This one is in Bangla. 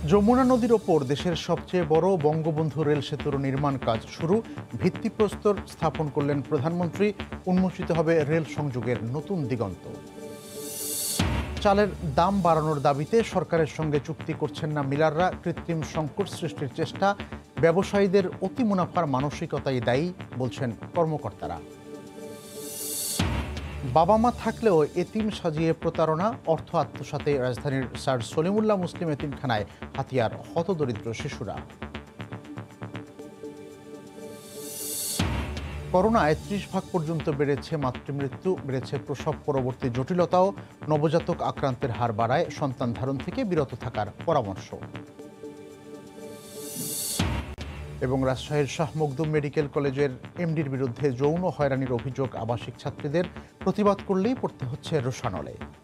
যমুনা নদীর ওপর দেশের সবচেয়ে বড় বঙ্গবন্ধু রেল সেতুর নির্মাণ কাজ শুরু। ভিত্তিপ্রস্তর স্থাপন করলেন প্রধানমন্ত্রী। উন্মোচিত হবে রেল সংযোগের নতুন দিগন্ত। চালের দাম বাড়ানোর দাবিতে সরকারের সঙ্গে চুক্তি করছেন না মিলাররা। কৃত্রিম সংকট সৃষ্টির চেষ্টা। ব্যবসায়ীদের অতি মুনাফার মানসিকতাই দায়ী বলছেন কর্মকর্তারা। বাবা মা থাকলেও এতিম সাজিয়ে প্রতারণা, অর্থ আত্মসাতে রাজধানীর স্যার সলিমুল্লাহ মুসলিম এতিমখানায় হাতিয়ার হতদরিদ্র শিশুরা। করোনায় 30% পর্যন্ত বেড়েছে মাতৃমৃত্যু, বেড়েছে প্রসব পরবর্তী জটিলতাও। নবজাতক আক্রান্তের হার বাড়ায়, সন্তান ধারণ থেকে বিরত থাকার পরামর্শ। এবং রাজশাহীর শাহ মখদুম মেডিকেল কলেজের এমডির বিরুদ্ধে যৌন হয়রানির অভিযোগ আবাসিক ছাত্রীদের। প্রতিবাদ করলেই পড়তে হচ্ছে রোষানলে।